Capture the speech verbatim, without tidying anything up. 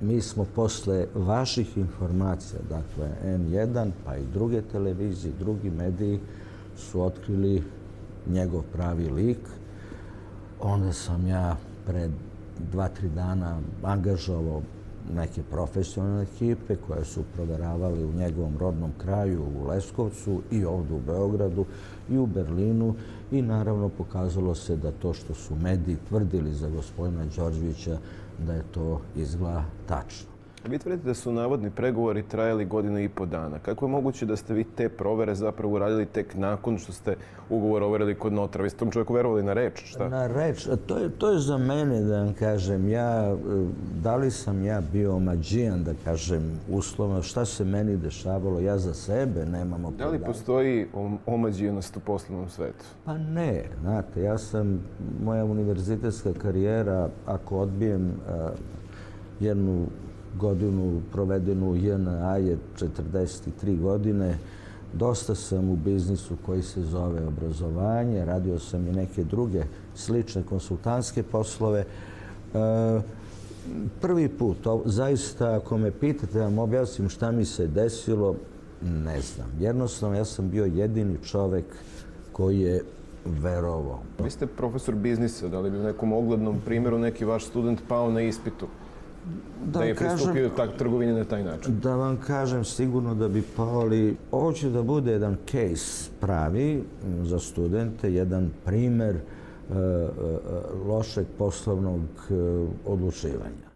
mi smo posle vaših informacija, dakle N jedan, pa i druge televizije, drugi mediji su otkrili njegov pravi lik. Onda sam ja pred dva, tri dana angažovao neke profesionalne ekipe koje su proveravali u njegovom rodnom kraju, u Leskovcu i ovdje u Beogradu i u Berlinu i naravno pokazalo se da to što su mediji tvrdili za gospodina Đorđevića da je to izgleda tačno. Vi tvrdite da su navodni pregovori trajali godinu i po dana. Kako je moguće da ste vi te provere zapravo uradili tek nakon što ste ugovor overili kod notara? Vi ste tom čovjeku verovali na reč, šta? Na reč. To je, to je za mene, da vam kažem, ja, da li sam ja bio omađijan, da kažem, uslovno, šta se meni dešavalo, ja za sebe nemam opravdanja. Da li postoji omađijanost u poslovnom svetu? Pa ne, znate, ja sam, moja univerzitetska karijera, ako odbijem uh, jednu godinu provedenu u J N A je četrdeset tri godine. Dosta sam u biznisu koji se zove obrazovanje. Radio sam i neke druge slične konsultantske poslove. Prvi put, zaista, ako me pitate da vam objasnim šta mi se desilo, ne znam. Jednostavno, ja sam bio jedini čovek koji je verovao. Vi ste profesor biznisa. Da li bi u nekom oglednom primjeru neki vaš student pao na ispitu? Da je pristupio trgovini na taj način? Da vam kažem, sigurno da bi pao, ali ovo će da bude jedan case pravi za studente, jedan primer lošeg poslovnog odlučivanja.